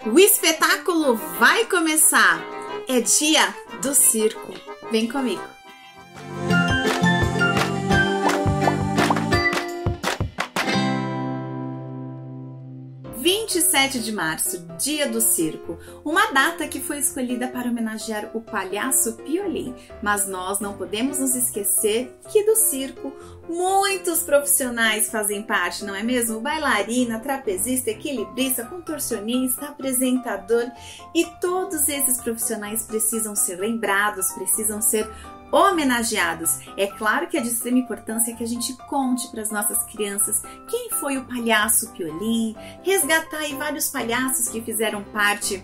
O espetáculo vai começar! É dia do circo. Vem comigo! 27 de março, dia do circo, uma data que foi escolhida para homenagear o palhaço Piolín, mas nós não podemos nos esquecer que do circo muitos profissionais fazem parte, não é mesmo? Bailarina, trapezista, equilibrista, contorcionista, apresentador, e todos esses profissionais precisam ser lembrados, precisam ser homenageados. É claro que é de extrema importância que a gente conte para as nossas crianças quem foi o palhaço Piolín, resgatar aí vários palhaços que fizeram parte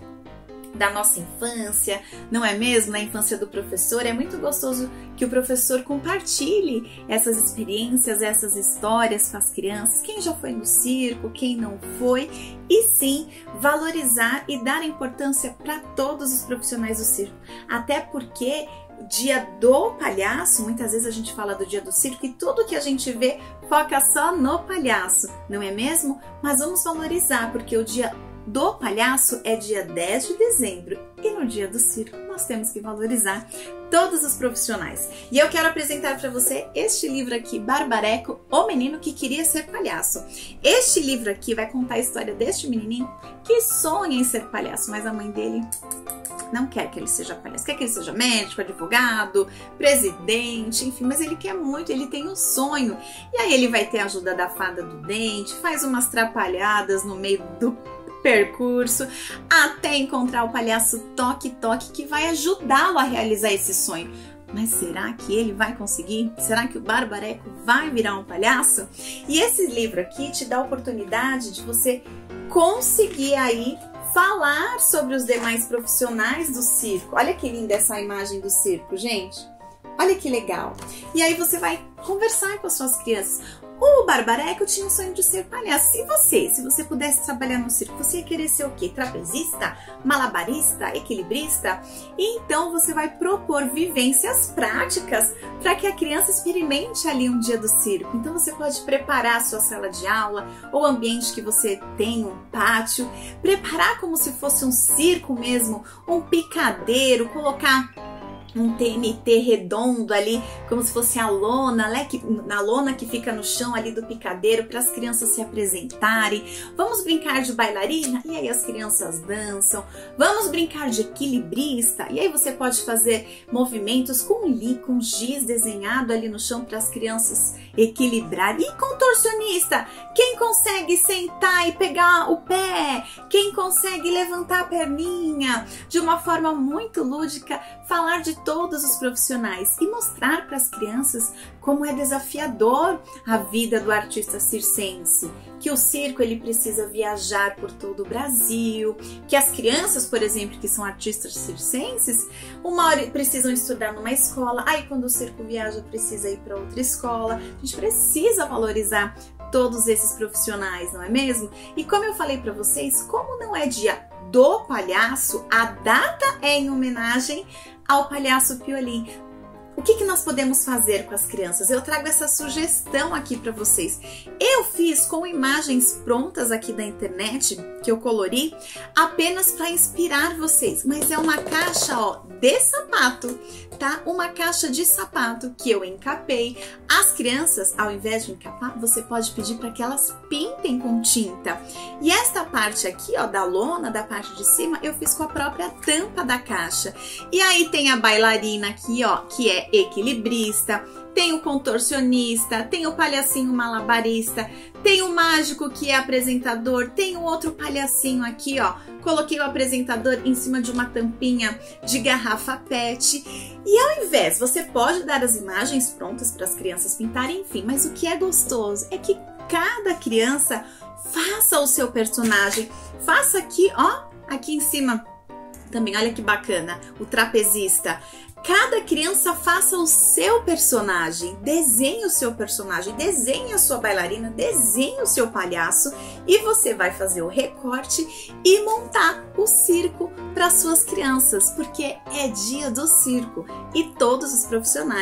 da nossa infância, não é mesmo? Na infância do professor, é muito gostoso que o professor compartilhe essas experiências, essas histórias com as crianças, quem já foi no circo, quem não foi, e sim valorizar e dar importância para todos os profissionais do circo, até porque dia do palhaço, muitas vezes a gente fala do dia do circo e tudo que a gente vê foca só no palhaço, não é mesmo? Mas vamos valorizar, porque o dia do palhaço é dia 10 de dezembro e no dia do circo nós temos que valorizar todos os profissionais. E eu quero apresentar para você este livro aqui, Barbareco, o menino que queria ser palhaço. Este livro aqui vai contar a história deste menininho que sonha em ser palhaço, mas a mãe dele não quer que ele seja palhaço, quer que ele seja médico, advogado, presidente, enfim, mas ele quer muito, ele tem um sonho. E aí ele vai ter a ajuda da fada do dente, faz umas trapalhadas no meio do percurso, até encontrar o palhaço Toque-Toque, que vai ajudá-lo a realizar esse sonho. Mas será que ele vai conseguir? Será que o Barbareco vai virar um palhaço? E esse livro aqui te dá a oportunidade de você conseguir aí falar sobre os demais profissionais do circo. Olha que linda essa imagem do circo, gente. Olha que legal. E aí você vai conversar com as suas crianças. O Barbareco tinha o sonho de ser palhaço. E você? Se você pudesse trabalhar no circo, você ia querer ser o quê? Trapezista? Malabarista? Equilibrista? E então você vai propor vivências práticas para que a criança experimente ali um dia do circo. Então você pode preparar a sua sala de aula ou ambiente que você tem, um pátio, preparar como se fosse um circo mesmo, um picadeiro, colocar um TNT redondo ali, como se fosse a lona, né? Na lona que fica no chão ali do picadeiro, para as crianças se apresentarem. Vamos brincar de bailarina? E aí as crianças dançam. Vamos brincar de equilibrista? E aí você pode fazer movimentos com giz desenhado ali no chão para as crianças equilibrarem. E contorcionista? Quem consegue sentar e pegar o pé? Quem consegue levantar a perninha? De uma forma muito lúdica, falar de todos os profissionais e mostrar para as crianças como é desafiador a vida do artista circense, que o circo ele precisa viajar por todo o Brasil, que as crianças, por exemplo, que são artistas circenses, uma hora precisam estudar numa escola, aí quando o circo viaja precisa ir para outra escola. A gente precisa valorizar todos esses profissionais, não é mesmo? E como eu falei para vocês, como não é dia do palhaço, a data é em homenagem ao palhaço Piolín. O que nós podemos fazer com as crianças? Eu trago essa sugestão aqui para vocês. Eu fiz com imagens prontas aqui da internet, que eu colori, apenas para inspirar vocês. Mas é uma caixa, ó, de sapato, tá? Uma caixa de sapato que eu encapei. As crianças, ao invés de encapar, você pode pedir para que elas pintem com tinta. E esta parte aqui, ó, da lona, da parte de cima, eu fiz com a própria tampa da caixa. E aí tem a bailarina aqui, ó, que é equilibrista, tem o contorcionista, tem o palhacinho malabarista, tem o mágico que é apresentador, tem o outro palhacinho aqui, ó. Coloquei o apresentador em cima de uma tampinha de garrafa PET. E ao invés, você pode dar as imagens prontas para as crianças pintarem, enfim, mas o que é gostoso é que cada criança faça o seu personagem. Faça aqui, ó, aqui em cima também, olha que bacana, o trapezista. Cada criança faça o seu personagem, desenhe o seu personagem, desenhe a sua bailarina, desenhe o seu palhaço e você vai fazer o recorte e montar o circo para suas crianças, porque é dia do circo e todos os profissionais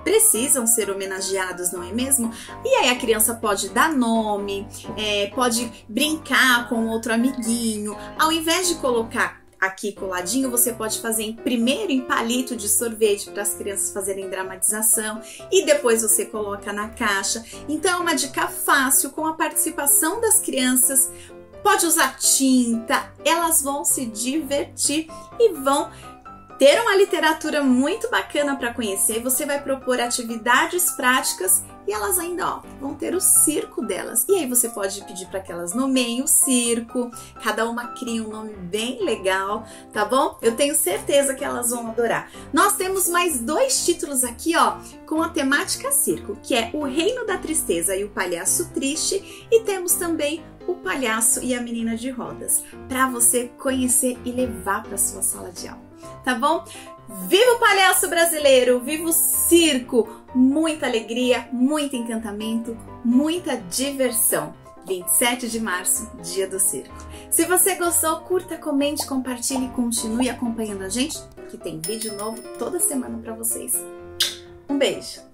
precisam ser homenageados, não é mesmo? E aí a criança pode dar nome, pode brincar com outro amiguinho. Ao invés de colocar aqui coladinho, você pode fazer primeiro em palito de sorvete para as crianças fazerem dramatização e depois você coloca na caixa. Então é uma dica fácil com a participação das crianças. Pode usar tinta, elas vão se divertir e vão ter uma literatura muito bacana para conhecer. Você vai propor atividades práticas e elas ainda vão ter o circo delas. E aí você pode pedir para que elas nomeiem o circo, cada uma cria um nome bem legal, tá bom? Eu tenho certeza que elas vão adorar. Nós temos mais 2 títulos aqui, com a temática circo, que é O Reino da Tristeza e o Palhaço Triste, e temos também O Palhaço e a Menina de Rodas, para você conhecer e levar para sua sala de aula. Tá bom? Viva o palhaço brasileiro, viva o circo, muita alegria, muito encantamento, muita diversão. 27 de março, Dia do Circo. Se você gostou, curta, comente, compartilhe e continue acompanhando a gente, que tem vídeo novo toda semana para vocês. Um beijo!